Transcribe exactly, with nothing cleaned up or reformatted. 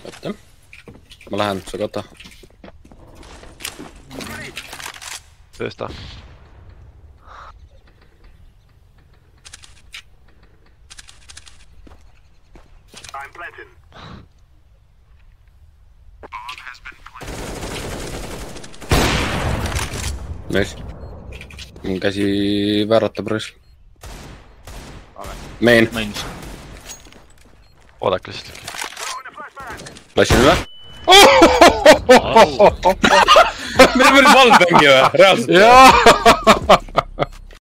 oota. Ma lähen, sa kata. Töösta. Nice. Mun käsi vääratab rõis. Main. Mainis. Oodake lihtsalt. Lassin üle. Meil on päris valmängi või? Reaalselt. Jaa!